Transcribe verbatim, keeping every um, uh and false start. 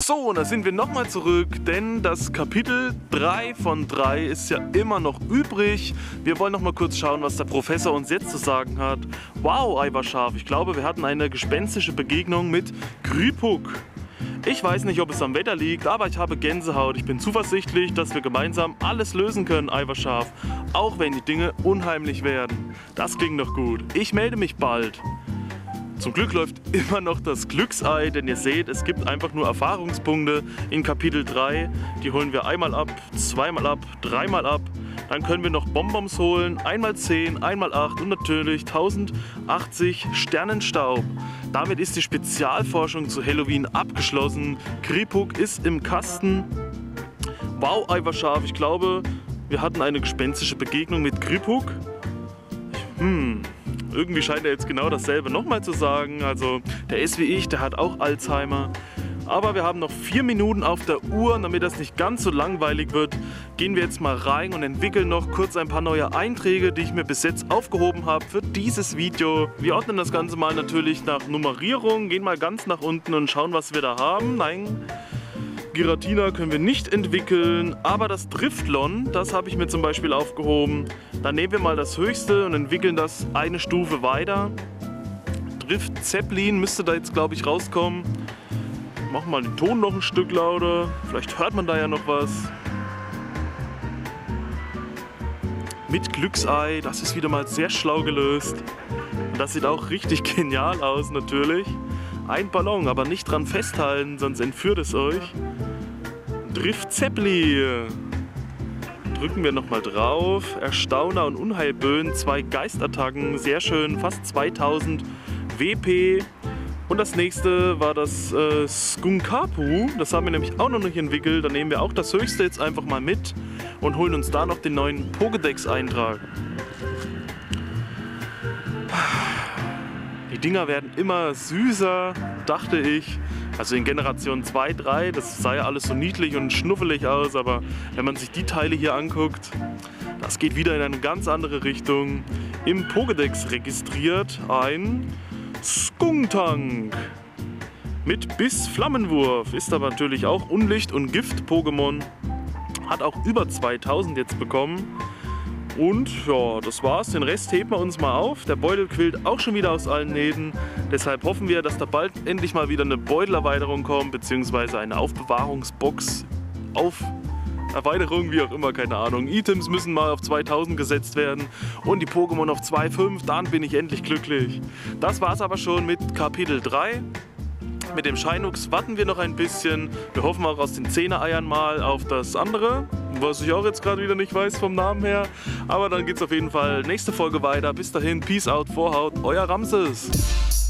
So, und da sind wir nochmal zurück, denn das Kapitel drei von drei ist ja immer noch übrig. Wir wollen nochmal kurz schauen, was der Professor uns jetzt zu sagen hat. Wow, Eiverschaf, ich glaube, wir hatten eine gespenstische Begegnung mit Gripuk. Ich weiß nicht, ob es am Wetter liegt, aber ich habe Gänsehaut. Ich bin zuversichtlich, dass wir gemeinsam alles lösen können, Eiverschaf. Auch wenn die Dinge unheimlich werden. Das klingt doch gut. Ich melde mich bald. Zum Glück läuft immer noch das Glücksei, denn ihr seht, es gibt einfach nur Erfahrungspunkte in Kapitel drei. Die holen wir einmal ab, zweimal ab, dreimal ab. Dann können wir noch Bonbons holen, einmal zehn, einmal acht und natürlich tausendachtzig Sternenstaub. Damit ist die Spezialforschung zu Halloween abgeschlossen. Gripuk ist im Kasten. Wow, Eiverschaf, ich glaube, wir hatten eine gespenstische Begegnung mit Gripuk. Hm... Irgendwie scheint er jetzt genau dasselbe nochmal zu sagen. Also der ist wie ich, der hat auch Alzheimer. Aber wir haben noch vier Minuten auf der Uhr. Und damit das nicht ganz so langweilig wird, gehen wir jetzt mal rein und entwickeln noch kurz ein paar neue Einträge, die ich mir bis jetzt aufgehoben habe für dieses Video. Wir ordnen das Ganze mal natürlich nach Nummerierung, gehen mal ganz nach unten und schauen, was wir da haben. Nein, Giratina können wir nicht entwickeln, aber das Driftlon, das habe ich mir zum Beispiel aufgehoben. Dann nehmen wir mal das höchste und entwickeln das eine Stufe weiter. Drift Zeppelin müsste da jetzt, glaube ich, rauskommen. Machen mal den Ton noch ein Stück lauter, vielleicht hört man da ja noch was. Mit Glücksei, das ist wieder mal sehr schlau gelöst. Das sieht auch richtig genial aus natürlich. Ein Ballon, aber nicht dran festhalten, sonst entführt es euch. Drift Zeppeli. Drücken wir nochmal drauf. Erstauner und Unheilböen, zwei Geistattacken, sehr schön, fast zweitausend W P. Und das nächste war das äh, Skunkapu. Das haben wir nämlich auch noch nicht entwickelt. Da nehmen wir auch das höchste jetzt einfach mal mit und holen uns da noch den neuen Pokédex-Eintrag. Die Dinger werden immer süßer, dachte ich. Also in Generation zwei, drei, das sah ja alles so niedlich und schnuffelig aus, aber wenn man sich die Teile hier anguckt, das geht wieder in eine ganz andere Richtung. Im Pokédex registriert ein Skuntank mit Biss Flammenwurf, ist aber natürlich auch Unlicht- und Gift-Pokémon, hat auch über zweitausend jetzt bekommen. Und ja, das war's. Den Rest heben wir uns mal auf. Der Beutel quillt auch schon wieder aus allen Nähten. Deshalb hoffen wir, dass da bald endlich mal wieder eine Beutelerweiterung kommt, beziehungsweise eine Aufbewahrungsbox auf Erweiterung, wie auch immer, keine Ahnung. Items müssen mal auf zweitausend gesetzt werden und die Pokémon auf zwei Komma fünf. Dann bin ich endlich glücklich. Das war's aber schon mit Kapitel drei. Mit dem Shinux warten wir noch ein bisschen. Wir hoffen auch aus den Zehner-Eiern mal auf das andere, was ich auch jetzt gerade wieder nicht weiß vom Namen her. Aber dann geht's auf jeden Fall nächste Folge weiter. Bis dahin, Peace out, Vorhaut, euer Ramses.